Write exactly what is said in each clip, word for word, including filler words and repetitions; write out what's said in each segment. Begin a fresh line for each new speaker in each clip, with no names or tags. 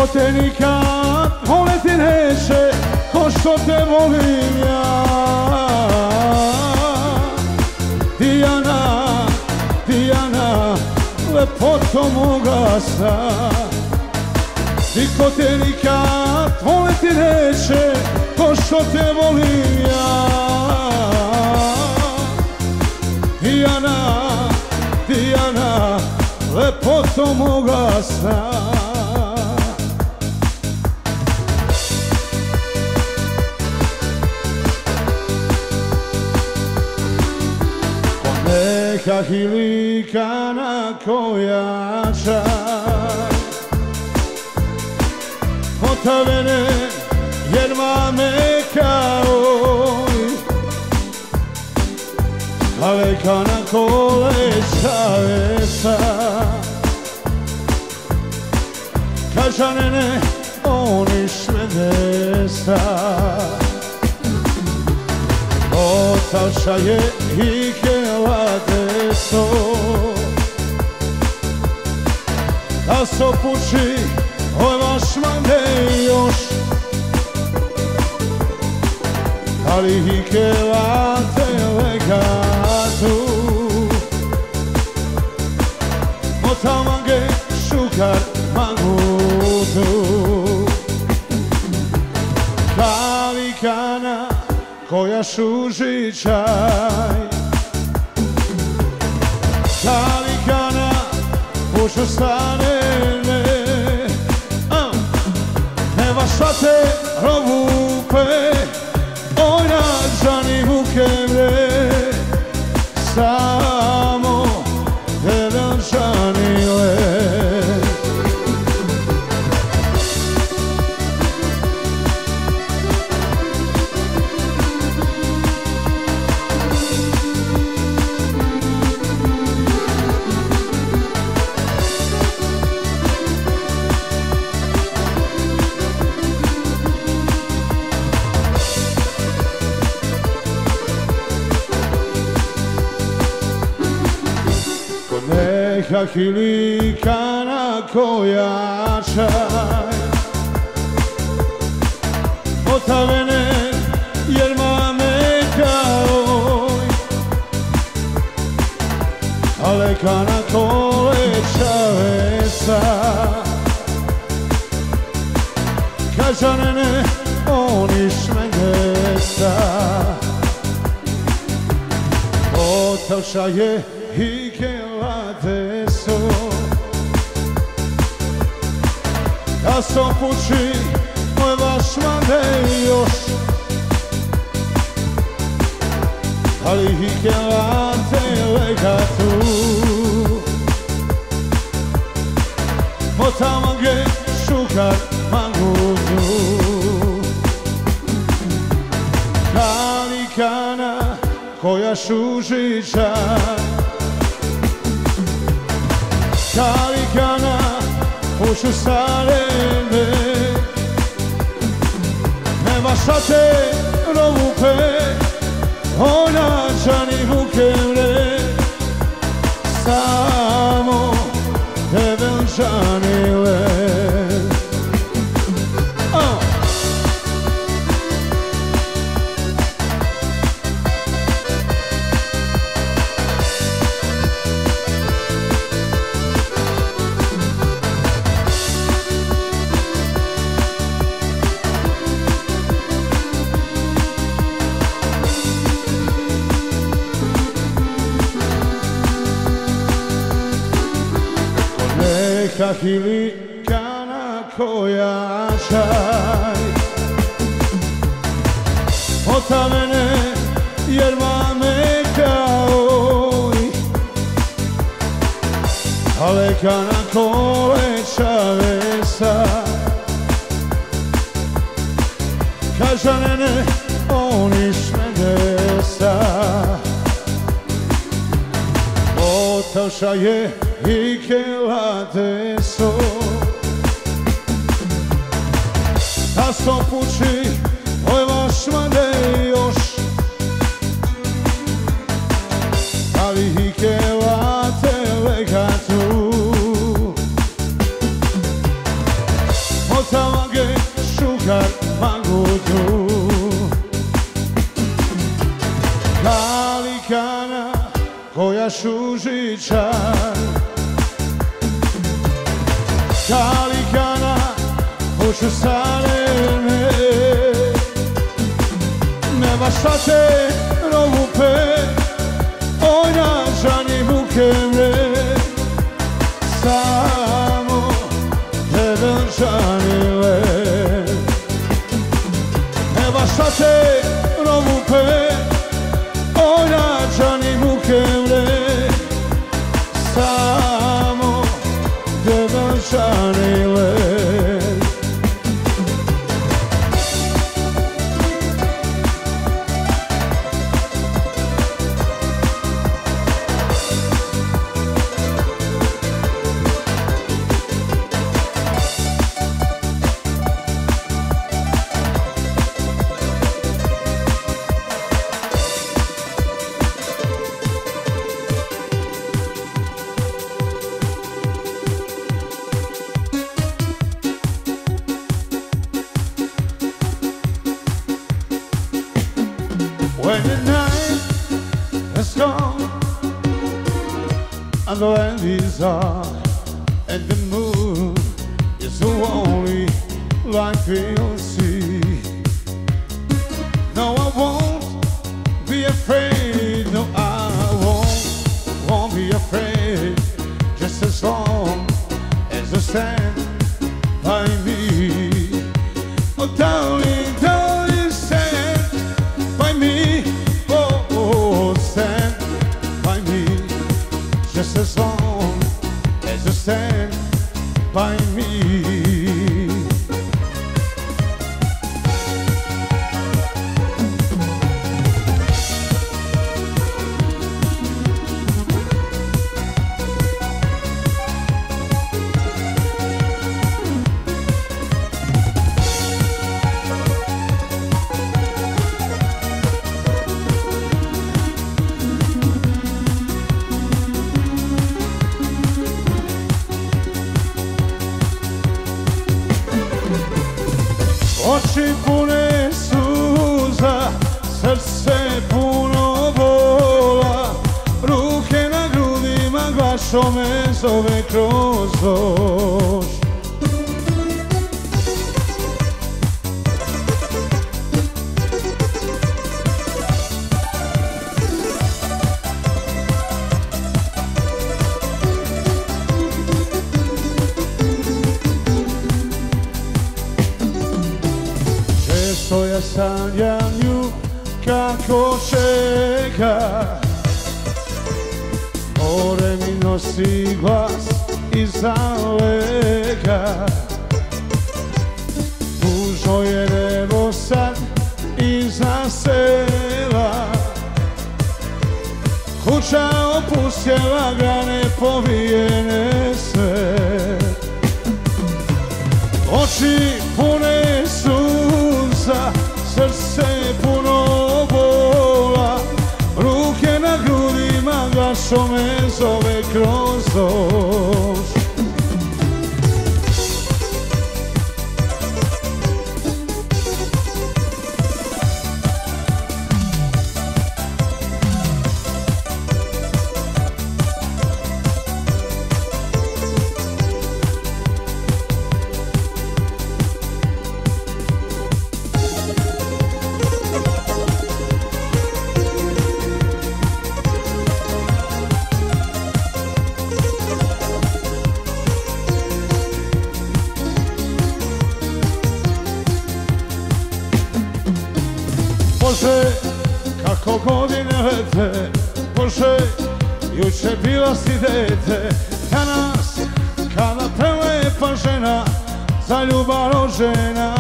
Niko te nikad voleti neće ko što te volim ja. Dijana, Dijana, lepoto moga sna. Niko te nikad voleti neće ko što te volim ja. Dijana, Dijana, lepoto moga sna. Neka hilikana koja čaj otavene jer mame kao kalekana koleća vesa kažanene oni švedesa otaša je i so da se opuči oj vaš mande još ali i kelate legatu motamange šukar magutu kalikana koja šuži čaj kalikana pušu stane me ne vašate rovupe oj nađani vuke mre samo delančani le. Neka hilikana koja čaj otavene jer mame kao kalekana koleća vesa kažanene oni šmengesa otaša je i kelate so da se opuči moj vaš mande još ali i kelate legatu motamange šukar magutu kalikana koja šuži čaj kalikana pušu stare me ne vašate rovupe ona čani vuke mre samo develčani le. Neka hilikana koja čaj otavene jer mame kao kalekana koleća vesa kažanene oni šmengesa otaša je i kelate so da se opuči oj vaš mande još ali i kelate legatu Gagaš Užičar. Kalikana, hoću Sarene, ne baš šta te rovupe, oj nađani buke mre, samo tebe žanile. Ne baš šta te rovupe, oj nađani buke mre, samo tebe žanile. When the night has gone and the land is on and the moon is the only light we'll see. No, I won't be afraid. No, I won't, won't be afraid. Just as long as you stand by me. Oh, darling, darling, stand by me. Oh, oh, stand by me. Just as long as you stand by me. Oči pune suza, srce puno bola, ruke na grudima, glašo me zove kroz noć. Često ja sanjam nju kako čeka, more mi nosi glas iza leka. Tužno je nebo sad iza sela, kuća opustjela, grane povijene sve. Oči pune suza, srce puno bola, ruke na grudima, glašo me zove kroz noć. Bože, kako godine lete, Bože, juče bila si dete, danas kada prelepa žena za ljubav rođena.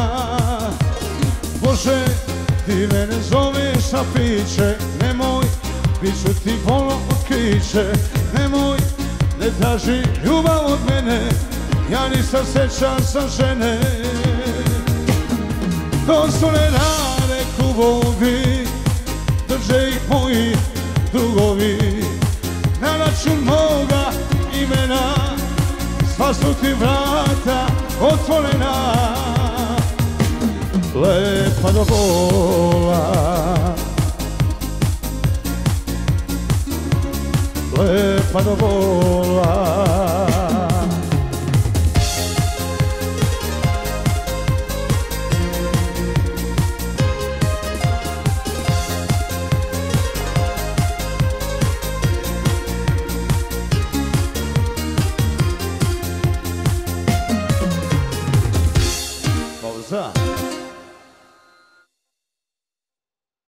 Bože, ti mene zoveš na piće, nemoj, bit ću ti volno otkriće, nemoj, ne traži ljubav od mene, ja nisam srećan sa žene. To su ne rane klubovi, drže ih moji drugovi, na račun moga imena, sva su ti vrata otvorena, lepa do bola, lepa do bola. Pausa.